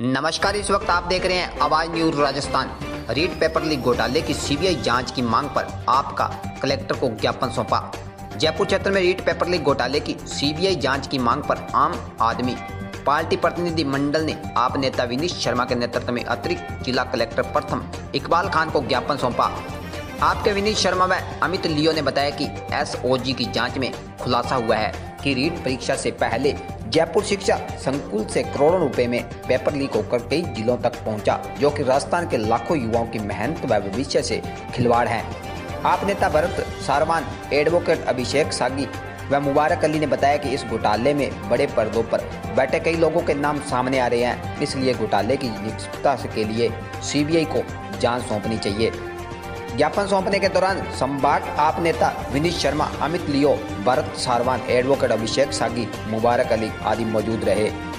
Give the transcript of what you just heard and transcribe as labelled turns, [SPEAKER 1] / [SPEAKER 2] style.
[SPEAKER 1] नमस्कार, इस वक्त आप देख रहे हैं Awaaz news Rajasthan. REET paper leak घोटाले की सीबीआई जांच की मांग पर आपका कलेक्टर को ज्ञापन सौंपा। जयपुर क्षेत्र में रीट पेपर लीक घोटाले की सीबीआई जांच की मांग पर आम आदमी पार्टी प्रतिनिधि मंडल ने आप नेता विनीत शर्मा के नेतृत्व में अतिरिक्त जिला कलेक्टर प्रथम इकबाल खान को ज्ञापन सौंपा। आपके विनीत शर्मा व अमित लियो ने बताया कि एसओजी की जांच में खुलासा हुआ है कि रीट परीक्षा से पहले जयपुर शिक्षा संकुल से करोड़ों रुपए में पेपर लीक होकर कई जिलों तक पहुंचा, जो कि राजस्थान के लाखों युवाओं की मेहनत व भविष्य से खिलवाड़ है। आप नेता भरत सारवान, एडवोकेट अभिषेक सागी व मुबारक अली ने बताया कि इस घोटाले में बड़े पर्दों पर बैठे कई लोगों के नाम सामने आ रहे हैं, इसलिए घोटाले की निष्पक्षता के लिए सीबीआई को जांच सौंपनी चाहिए। ज्ञापन सौंपने के दौरान संभाग आप नेता विनीत शर्मा, अमित लियो, भरत सारवान, एडवोकेट अभिषेक सागी, मुबारक अली आदि मौजूद रहे।